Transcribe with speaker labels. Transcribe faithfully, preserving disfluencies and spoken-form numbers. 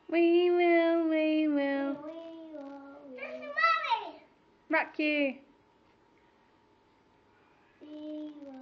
Speaker 1: We will, we will.
Speaker 2: We will.
Speaker 3: This is Mommy.
Speaker 1: Rock you.
Speaker 2: We will.